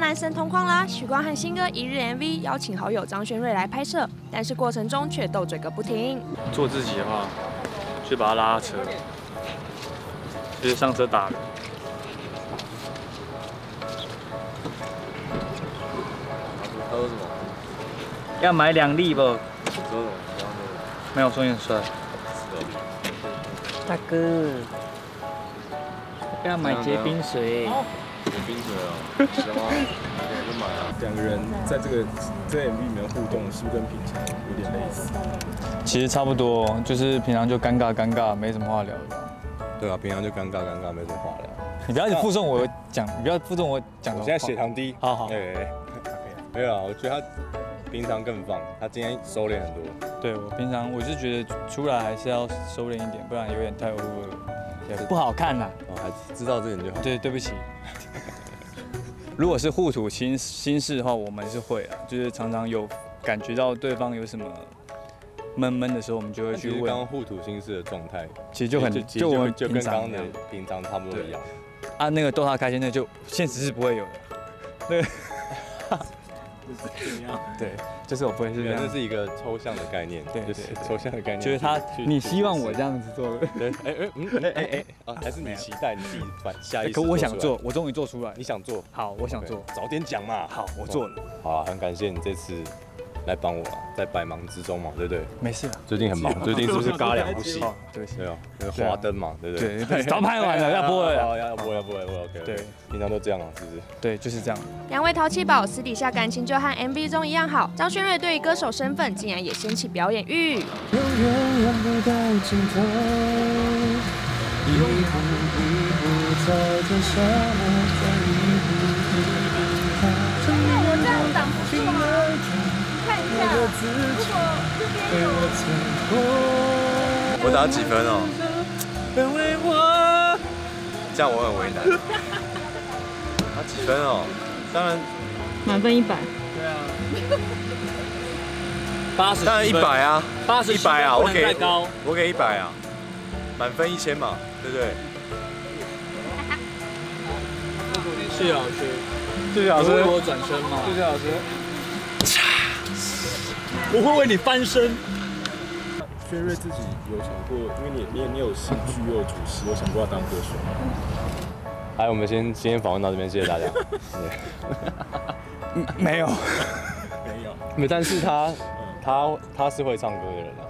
男神同框啦！许光汉新歌一日 MV 邀请好友张轩睿来拍摄，但是过程中却斗嘴个不停。 做自己的话，就把他拉车，就是上车打人。 他说什么？ 要买2粒不？ 说什么？ 没有，说你很帅。大哥，要买结冰水。 结冰水哦，行吗？我就买啊。 两个人在这个MV 里面互动，是不是跟平常有点类似？ 其实差不多，就是平常就尴尬，没什么话聊的。 对啊，平常就尴尬，没什么话聊。 你不要一直附送我讲，你不要附送我讲。 我现在血糖低。 好。 没有啊，我觉得他平常更放，他今天收敛很多。 对我平常我是觉得出来还是要收敛一点，不然有点太 over 了，不好看啦。 哦，还知道这点就好。 对不起。如果是互吐心事的话，我们是会啊，就是常常有感觉到对方有什么闷的时候，我们就会去问。 刚刚互吐心事的状态， 其实就很就我们就跟刚刚的平常差不多一样。 啊，那个逗他开心，那就现实是不会有的。对。对，就是我不会是这样。 这是一个抽象的概念， 对， 抽象的概念。 就是他，你希望我这样子做的。 对，还是你期待你自己下意识。 可我想做，我终于做出来。 你想做？ 好，我想做。 早点讲嘛。 好，我做了。 好啊，很感谢你这次来帮我，在百忙之中嘛，对不对？ 没事。 最近很忙，最近是不是嘎2部戏？ 对啊，那个花灯嘛，对不对？ 对，早拍完了，要播了。 要播 ，OK。对，平常都这样啊，是不是？ 对，就是这样。 两位淘气宝私底下感情就和 MV 中一样好。张轩睿对于歌手身份竟然也掀起表演欲。永远望不到尽头，一步一步踩着沙漠，再一步一步踏着我这样挡不住吗？看一下，如果这边有我打几分哦？这样我很为难。打几分哦？当然满分100。 对啊。80。 当然100啊，100啊，我给100啊，满分1000嘛，对不对？ 谢谢老师。谢谢老师。我转身嘛。谢谢老师。我会为你翻身。 轩睿自己有想过，因为你有戏剧又有主持，有想过要当歌手吗？ 好，我们今天访问到这边，谢谢大家。 没有， 但是他是会唱歌的人啊，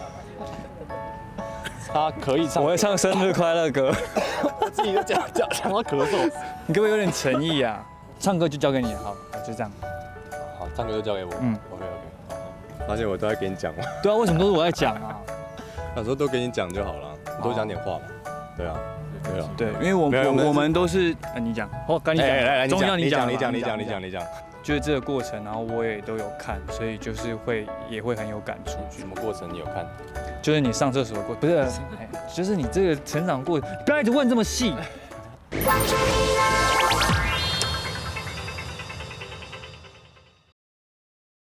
他可以唱。 我会唱生日快乐歌。 他自己就讲到咳嗽。 你可不可以有点诚意啊？唱歌就交给你，好，就这样。 好，唱歌就交给我。OK。发现我都在给你讲嘛。 对啊，为什么都是我在讲啊？ 有时候都给你讲就好了，多讲点话嘛。对啊。 对，因为我们都是，你讲，跟你讲， 来， 终于要你讲， 你讲。 就是这个过程，然后我也都有看，所以就是也会很有感触。 什么过程你有看？ 就是你上厕所的过，不是，就是你这个成长过程，不要一直问这么细。 关注你了。